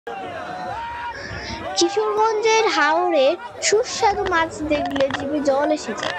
কিশোরগঞ্জের হাওরে সুস্বাদু মাছ দেখলে জিভে জল এসে যায়।